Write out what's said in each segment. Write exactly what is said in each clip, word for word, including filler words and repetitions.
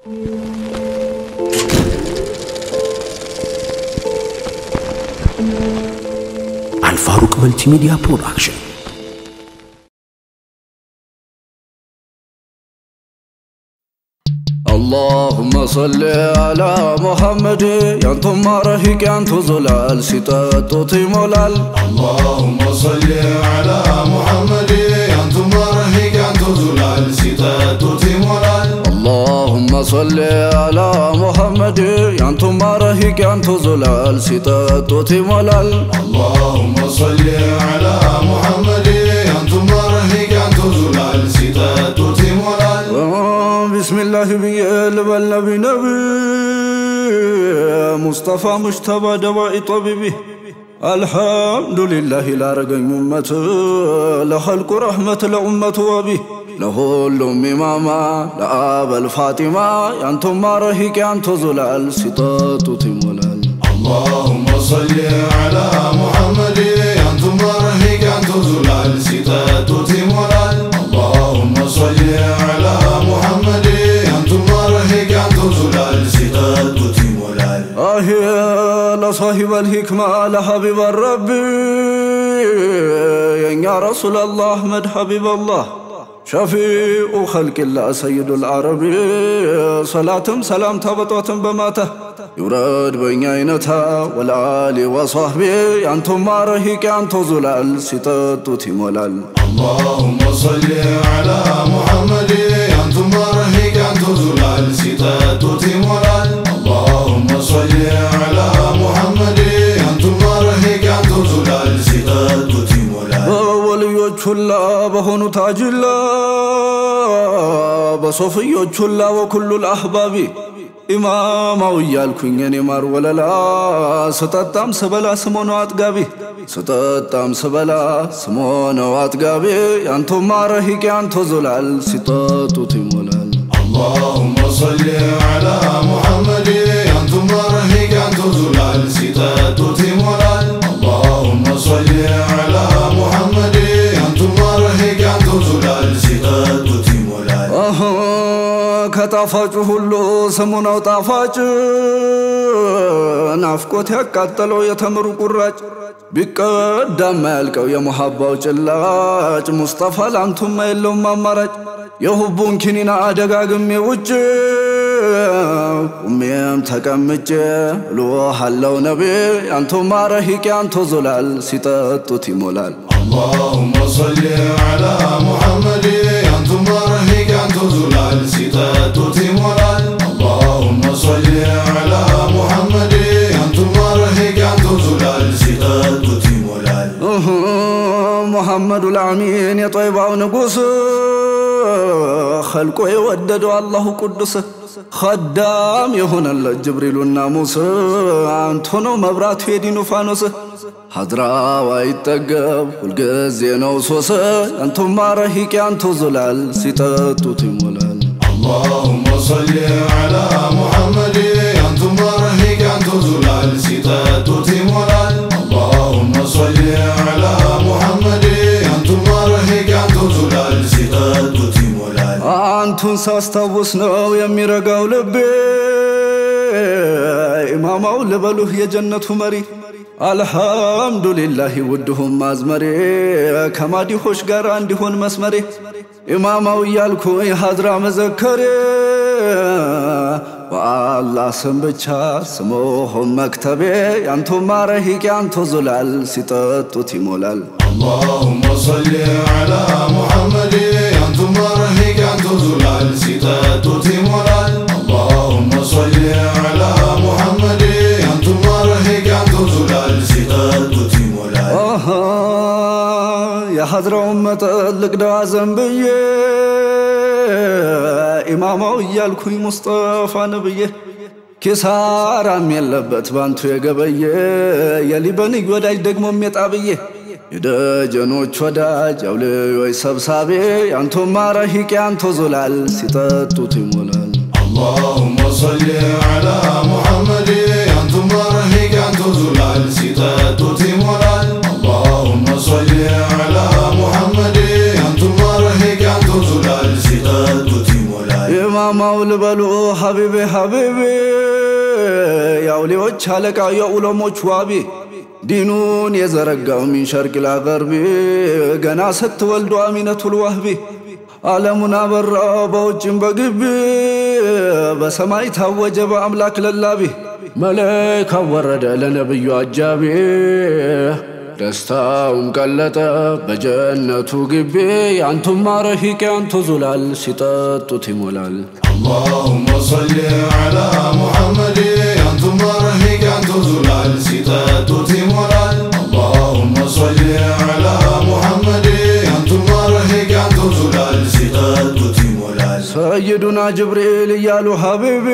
الفاروق ملتي ميديا برودكشن. اللهم صل على محمد ينتم رهيك ينتو زلال ستاتو تيمولال. اللهم صل على محمد ينتم رهيك ينتو زلال ستاتو تيمولال. اللهم صل على محمد ينتم رهيك ينتو زلال ستاتو تيمولال. اللهم صل على محمد ينتم رهيك ينتو زلال ستاتو تيمولال. بسم الله بيال بالنبي نبي مصطفى مجتبى دواء طبيبي. الحمد لله لا رجع أمة لخلق رحمة لأمة وبي لهول ماما لأب الفاطمة ينتم رهيك ينتو زلال ستاتو تيمولال. اللهم صل على محمد ينتم رهيك ينتو زلال ستاتو تيمولال. اللهم صل على محمد ينتم رهيك ينتو زلال ستاتو تيمولال. آهيا لصاحب الحكمة لحبيب الرب يا رسول الله أحمد حبيب الله شفيع خلق الله سيد العرب صلاة سلام تبطوة بماته يراد بين عينتها والآل وصحبه أنتم رهيك أنتو زلال ستاتو تيمولال. اللهم صل على محمد ينتم رهيك أنتو زلال ستاتو تيمولال. اللهم صل على محمد ينتم رهيك أنتو زلال ستاتو تيمولال. وليوچ الله بهونو تاج الله بصفيوچ الله وكل الأحباب إمامو يالكوين ينمار وللا ستاتام سبلا سمونو أتقابي ستاتام سبلا سمونو أتقابي أنتم رهيك أنتو زلال ستاتو تيمولال. اللهم صل على محمد ينتم رهيك أنتو زلال ستاتو تيمولال. اللهم صل على محمد ينتم رهيك أنتو زلال ستاتو تيمولال. كتافاج هلو سمونو طافاج نافكوت يقتلو يتمر قراج بقدام مالكو يا محباو جلاج مصطفى لانتم ما يلوم مامراج يهبون كنينا دغاغمي وجه وميم تقمج لو حلو نبي انتم رهيك انتو زلال ستاتو تيمولال. اللهم صل على محمد ينتم رهيك أنتو زلال ستاتو تيمولال. اللهم صل على محمد ينتم رهيك أنتو زلال ستاتو تيمولال. محمد الأمين يا طيبة ونقص خلقه يوددوا الله قدس خدام يهون الله جبريل الناموس أنتونو مبرات في دينو فانوس حضرا ويتقب والقزينو صوص أنتم رهيك أنتو زلال ستاتو تيمولال. اللهم صل على محمد ينتم رهيك أنتو زلال ستاتو تيمولال. اللهم صل على محمد ينتم رهيك أنتو زلال ستاتو تيمولال. أنتم ساستوسنو يميرقاو لبي إمامو لبلوه يا جنة مري الحمد لله ودهم مازمري كما دي خوش غار عندهون مسمري إمامو يالكوي حضرا مذكري والله سنبچا سموهم مكتبي أنتم رهيك أنتو زلال ستاتو تيمولال. اللهم صل على محمد ينتم رهيك أنتو زلال ستاتو تيمولال. اللهم صل على محمد ينتم رهيك أنتو زلال ستاتو تيمولال. يا حضرة أمة اللقدا زنبي إمامو يالكوي مصطفى نبي كسارا ميلبت بانتو يقبي يلي بني وداج دقمو ميتابي يدجنوچ وداج أولي سبسابي أنتم رهيك أنتو زلال ستاتو تيمولال. اللهم صل على محمد ينتم رهيك أنتو زلال ستاتو تيمولال. اللهم صل على محمد ينتم رهيك أنتو زلال ستاتو تيمولال. إمامو لبلو ሀቢቤ ሀቢቤ ያውሊዎች አለቃ የዑለሞች ዋቢ ዲኑን የዘረጋው ሚን ሸርቅ ለገርቢ ገና ስትወልዱ አሚነቱል ወህቢ ዓለሙን አበራ በውጭም በግቢ በሰማይ ታወጀ በአምላክ ለላቢ መላእክት ወረደ ለነብዩ አጃቢ ደስታውም ቀለጠ በጀነቱ ግቢ ያንቱም ማረሂቅ ያንቱ ዙላል ሲጠጡት ይሞላል اللهم صل على محمد ያንቱም ማረሂቅ ያንቱ ዙላል ሲጠጡት ይሞላል اللهم صل على محمد ያንቱም ማረሂቅ ያንቱ ዙላል ሲጠጡት ይሞላል ሰይዱና ጅብሪል እያሉ ሀቢቢ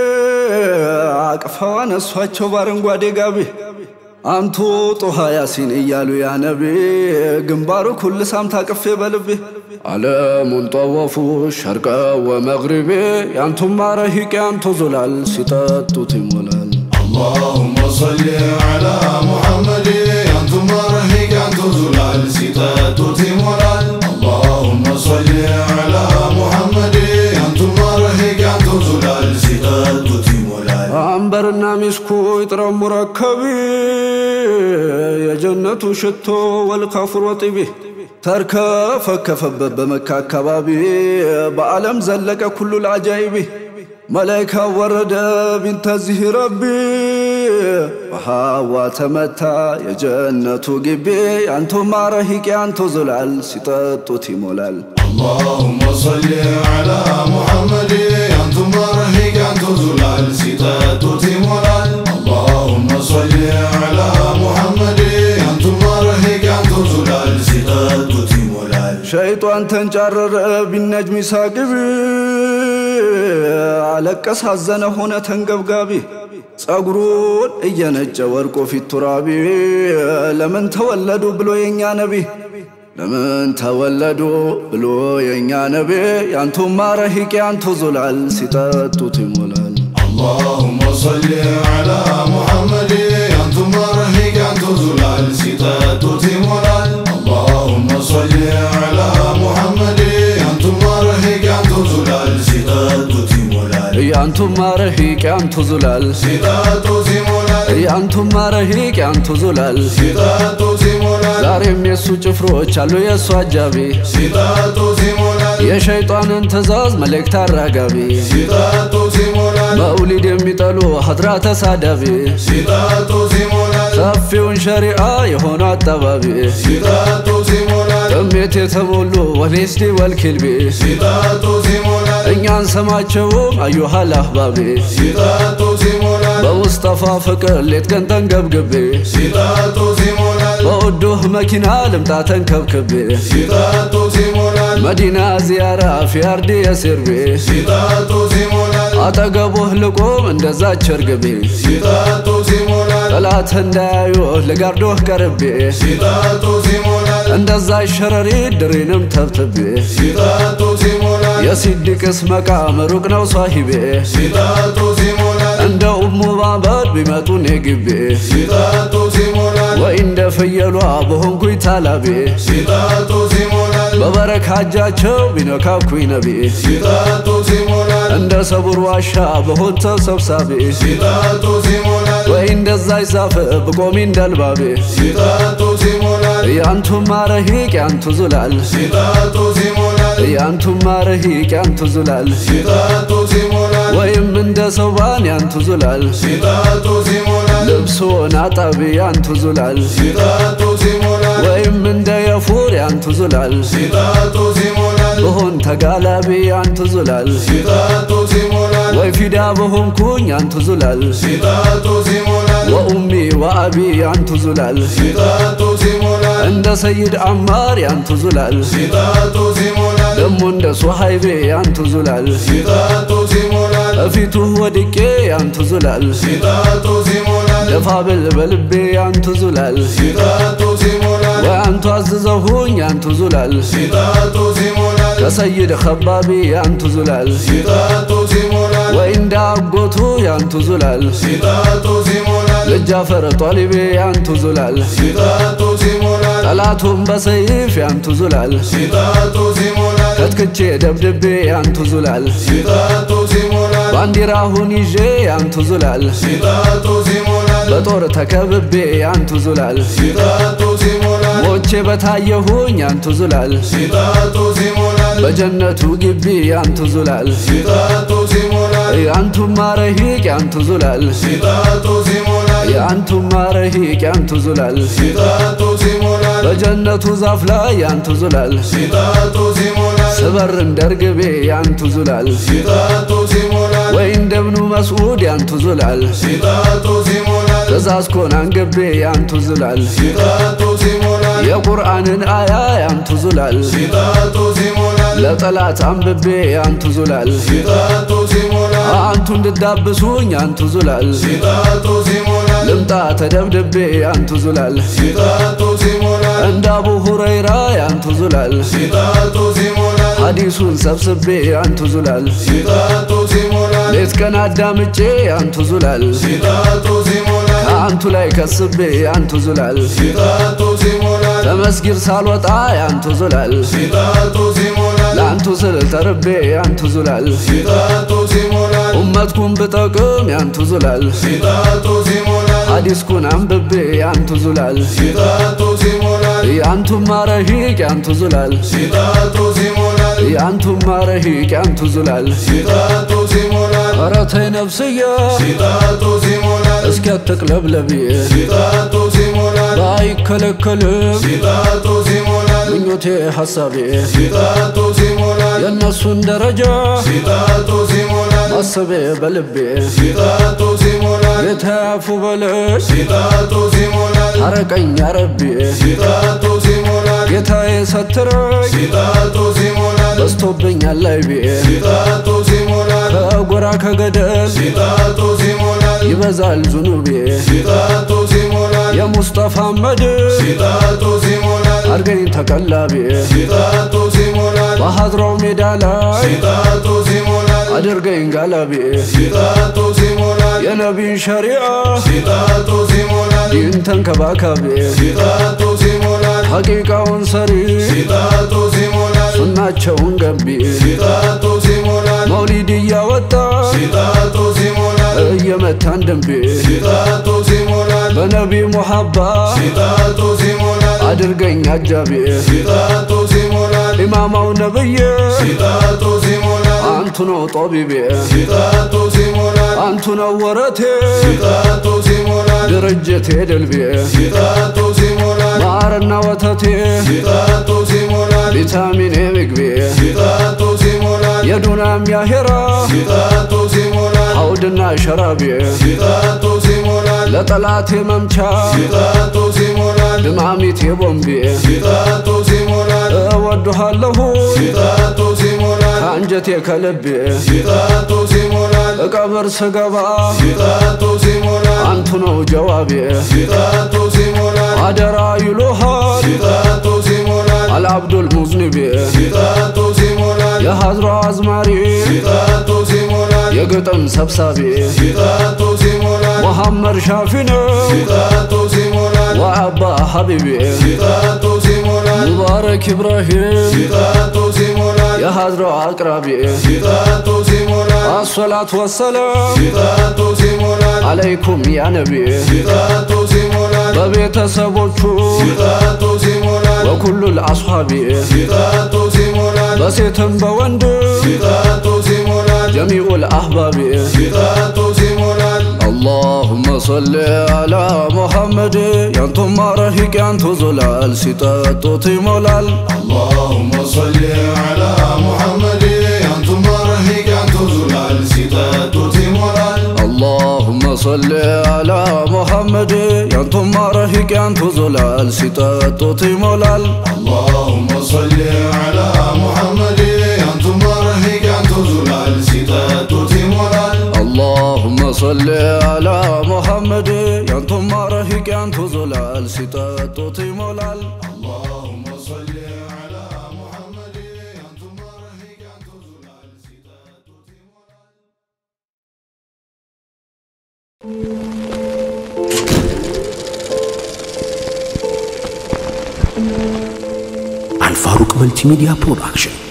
አቅፈው አነሷቸው ባረንጓዴ ጋቢ አንቱ ጦሃ ያሲን እያሉ ያ ነቢ ግንባሩ ኩል ሳምታ ቅፌ በልቤ ዓለሙን ጠወፉ ሸርቀ ወመግሪቤ ያንቱም ማረሂቅ ያንቱ ዙላል ሲጠጡት ይሞላል اللهم صل على محمد ያንቱም ማረሂቅ ያንቱ ዙላል ሲጠጡት ይሞላል اللهم صل على محمد ያንቱም ማረሂቅ ያንቱ ዙላል ሲጠጡት ይሞላል አንበርና ሚስኩ ይጥረው ሙረከቢ የጀነቱ ሽቶ ወልካፍር ወጢቢ ተርከፈከፈበት በመካ አካባቢ በዓለም ዘለቀ ኩሉ العجائب መላእክት ወረደ ቢንተዚህ ረቢ ወሃዋ ተመታ የጀነቱ ግቢ ያንቱ ማረሂቅ ያንቱ ዙላል ሲጠጡት ይሞላል اللهم صل على محمد ያንቱም ማረሂቅ ያንቱ ዙላል ሲጠጡት ይሞላል اللهم صل على محمد ያንቱም ማረሂቅ ያንቱ ዙላል ሲጠጡት ይሞላል ሸይጣን ተንጫረረ ቢነጅም ሳቅቢ አለቀስ ሐዘነ ሆነ ተንገብጋቢ ጸጉሩን እየነጨ ወርቆ ፊት ቱራቢ ለምን ተወለዱ ብሎ የኛ ነቢ ለምን ተወለዱ ብሎ የኛ ነቢ ያንቱም ማረሂቅ ያንቱ ዙላል ሲጠጡት ይሞላል اللهم صل على محمد ያንቱም ማረሂቅ ያንቱ ዙላል ሲጠጡት ይሞላል اللهم صل على محمد ያንቱም ማረሂቅ ያንቱ ዙላል ሲጠጡት ይሞላል ያንቱም ማረሂቅ ያንቱ ዙላል ሲጠጡት ይሞላል ያንቱም ማረሂቅ ያንቱ ዙላል ሲጠጡት ይሞላል ዛሬም የሱ ጭፍሮች አሉ የሱ አጃቢ ሲጠጡት ይሞላል የሸይጣንን ትእዛዝ መልእክት አራጋቢ ሲጠጡት ይሞላል መውሊድ የሚጠሉ ሐድራ ተሳዳቢ ሲጠጡት ይሞላል ሰፊውን ሸሪዓ የሆኑ አጣባቢ ሲጠጡት ይሞላል ጥሜት የተሞሉ ወልስዲ ወልኪልቢ ሲጠጡት ይሞላል እኛን ሰማቸውም አዩሃል አህባቢ ሲጠጡት ይሞላል በሙስጠፋ ፍቅር ሌት ቀን ተንገብግቤ ሲጠጡት ይሞላል በውዱህ መኪና ልምጣ ተንከብክቤ ሲጠጡት ይሞላል መዲና ዚያራ ፊ አርዲ የሲርቤ ሲጠጡት ይሞላል አጠገቡህ ልቆም እንደዛች እርግቤ ሲጠጡት ይሞላል ጠላት እንዳያዩ ልጋርዶህ ቀርቤ ሲጠጡት ይሞላል እንደዛች ሸረሪት ድሬንም ተብትቤ ሲጠጡት ይሞላል የሲዲቅስ መቃም ሩቅ ነው ሷሂቤ ሲጠጡት ይሞላል እንደ ኡሙ ባበድ ቢመጡ ኔግቤ ሲጠጡት ይሞላል ወይ እንደ ፍየሏ በሆንኩኝ ታላቤ ሲጠጡት ይሞላል በበረካ እጃቸው ቢነካኩኝ ነቢ ሲጠጡት ይሞላል እንደ ሰቡር ዋሻ በሆን ተሰብሳቢ ሲጠጡት ይሞላል ወይ እንደዛች ዛፍ ብቆሚ እንደልባቤ ሲጠጡት ይሞላል ያንቱም ማረሂቅ ያንቱ ዙላል ሲጠጡት ይሞላል ያንቱም ማረሂቅ ያንቱ ዙላል ሲጠጡት ይሞላል ወይም እንደ ሰውባን ያንቱ ዙላል ሲጠጡት ይሞላል ልብሱን አጣቢ ያንቱ ዙላል ሲጠጡት ይሞላል ወይም እንደ የፉር ያንቱ ዙላል ሲጠጡት ይሞላል በሆን ተጋላቢ ያንቱ ዙላል ሲጠጡት ይሞላል ወይ ፊዳ በሆንኩኝ ያንቱ ዙላል ሲጠጡት ይሞላል ወኡሚ ወአቢ ያንቱ ዙላል ሲጠጡት ይሞላል እንደ ሰይድ አማር ያንቱ ዙላል ሲጠጡት ይሞላል ደሞ እንደ ሱሐይቤ ያንቱ ዙላል ሲጠጡት ይሞላል እፊቱ ወድቄ ያንቱ ዙላል ሲጠጡት ይሞላል ደፋብል በልቤ ያንቱ ዙላል ሲጠጡት ይሞላል ወይ አንቱ አዝዘሁኝ ያንቱ ዙላል ሲጠጡት ይሞላል ከሰይድ ኸባቢ ያንቱ ዙላል ሲጠጡት ይሞላል ወይ እንደ አጎቱ ያንቱ ዙላል ሲጠጡት ይሞላል ልጃፈር ጧሊቤ ያንቱ ዙላል ሲጠጡት ይሞላል ጠላቱን በሰይፍ ያንቱ ዙላል ሲጠጡት ይሞላል ከትክቼ ደብድቤ አንቱ ዙላል ሲጣቱ ሲሞላል ባንዲራሁን ይዤ አንቱ ዙላል ሲጣቱ ሲሞላል በጦር ተከብቤ አንቱ ዙላል ሲጣቱ ሲሞላል ሞቼ በታየሁኝ አንቱ ዙላል ሲጣቱ ሲሞላል በጀነቱ ግቢ አንቱ ዙላል ሲጣቱ ሲሞላል አንቱ ማረሂቅ አንቱ ዙላል ሲጣቱ ሲሞላል አንቱ ማረሂቅ አንቱ ዙላል ሲጣቱ ሲሞላል በጀነቱ ዛፍ ላይ አንቱ ዙላል ሲጣቱ ሲሞላል ስበር እንደርግቤ አንቱ ዙላል ሲጣቱ ሲሞላል ወይ እንደብኑ መስዑድ አንቱ ዙላል ሲጣቱ ሲሞላል ተዛዝኮን አንገቤ አንቱ ዙላል ሲጣቱ ሲሞላል የቁርአንን አያ አንቱ ዙላል ሲጣቱ ሲሞላል ለጠላት አንብቤ አንቱ ዙላል ሲጣቱ ሲሞላል አንቱ እንድዳብሱኝ አንቱ ዙላል ሲጣቱ ሲሞላል ልምጣ ተደብድቤ አንቱ ዙላል ሲጣቱ ሲሞላል እንደ አቡ ሁረይራ አንቱ ዙላል ሲጣቱ ሲሞላል ሐዲሱን ሰብስቤ አንቱ ዙላል ሲጣቱ ሲሞላል ሌት ቀን አዳምጬ አንቱ ዙላል ሲጣቱ ሲሞላል አንቱ ላይ ከስቤ አንቱ ዙላል ሲጣቱ ሲሞላል ተመስጊድ ሳልወጣ አንቱ ዙላል ሲጣቱ ሲሞላል ለአንቱ ስል ተርቤ አንቱ ዙላል ሲጣቱ ሲሞላል ኡመትኩን ብጠቅም አንቱ ዙላል ሲጣቱ ሲሞላል ሐዲስኩን አንብቤ አንቱ ዙላል ሲጣቱ ሲሞላል አንቱ ማረሂቅ አንቱ ዙላል ሲጣቱ ሲሞላል አንቱ ማረሂቅ አንቱ ዙላል ሲጣቱ ሲሞላል ኧረ ተይ ነፍስያ ሲጣቱ ሲሞላል እስኪ አትቅለብለቢ ሲጣቱ ሲሞላል ባይከለከልም ሲጣቱ ሲሞላል ምኞቴ ሐሳቤ ሲጣቱ ሲሞላል የእነሱን ደረጃ ሲጣቱ ሲሞላል ማሰቤ በልቤ ሲጣቱ ሲሞላል የተያፉ በለሽ ሲጣቱ ሲሞላል አረቀኝ ያረቢ ሲጣቱ ሲሞላል ጌታዬ ሰትረኝ ሲጣቱ ሲሞላል በስቶብኛል ላይቤ ሲጣቱ ሲሞላል ከጎራ ከገደል ሲጣቱ ሲሞላል ይበዛል ዙኑቤ ሲጣቱ ሲሞላል የሙስጠፋ መድር ሲጣቱ ሲሞላል አርገኝ ተቀላቢ ሲጣቱ ሲሞላል በሐድራው ሜዳ ላይ ሲጣቱ ሲሞላል አድርገኝ ጋላቢ ሲጣቱ ሲሞላል የነቢን ሸሪዓ ሲጣቱ ሲሞላል ዲን ተንከባካቢ ሲጣቱ ሲሞላል ሐቂቃውን ሰሪ ሲጣቱ ሲሞላል ሱናቸውን ገንቢ ሲጣቱ ሲሞላል መውሊድ እያወጣ ሲጣቱ ሲሞላል እየመታን ደንቤ ሲጣቱ ሲሞላል በነቢ ሙሐባ ሲጣቱ ሲሞላል አድርገኝ አጃቢ ሲጣቱ ሲሞላል ኢማማው ነብዬ ሲጣቱ ሲሞላል አንቱ ነው ጦቢቤ ሲጣቱ ሲሞላል አንቱ ነው ወረቴ ሲጣቱ ሲሞላል ድርጅቴ ድልቤ ሲጣቱ ሲሞላል ማርና ወተቴ ሲጣቱ ሲሞላል ቪታሚኔ ምግቤ ሲጣቱ ሲሞላል የዱናም ያሄራ ሲጣቱ ሲሞላል ሐውድና ሸራቤ ሲጣቱ ሲሞላል ለጠላቴ መምቻ ሲጣቱ ሲሞላል ድማሚቴ ቦምቤ ሲጣቱ ሲሞላል እወድሃለሁ ሲጣቱ ሲሞላል ከአንጀቴ ከልቤ ሲጣቱ ሲሞላል እቀብር ስገባ ሲጣቱ ሲሞላል አንቱ ነው ጀዋቤ ሲጣቱ ሲሞላል አደራ ይሉሃል ሲጣቱ ሲሞላል አልአብዱል ሙዝኒቤ ሲጣቱ ሲሞላል የሐድራ አዝማሪ ሲጣቱ ሲሞላል የግጥም ሰብሳቢ ሲጣቱ ሲሞላል ሙሐመድ ሻፊ ነው ሲጣቱ ሲሞላል ወአባ ሐቢቤ ሲጣቱ ሲሞላል ሙባረክ ኢብራሂም ሲጣቱ ሲሞላል የሐድራ አቅራቢ ሲጣቱ ሲሞላል አሰላቱ ወሰላም ሲጣቱ ሲሞላል አለይኩም ያ ነቢ ሲጣቱ ሲሞላል በቤተሰቦቹ ሲጣቱ ሲሞላል ወኩሉል አስሐቢ ሲጣቱ ሲሞላል በሴትም በወንድም ሲጣቱ ሲሞላል ጀሚዑል አህባቢ ሲጣቱ ሲሞላል اللهم صل على محمد ينتم مرهق ينتو زلال ستاتو تيمولال اللهم صل على محمد ينتم مرهق ينتو زلال ستاتو تيمولال اللهم صل على محمد ينتم مرهق ينتو زلال ستاتو تيمولال اللهم صل على محمد ينتم مرهق ينتو زلال ستاتو تيمولال اللهم صل على محمد ينتم مرهق ينتو زلال ستاتو تيمولال اللهم صل على محمد ينتم مرهق ينتو زلال ستاتو تيمولال الفاروق ملتي ميديا برودكشن.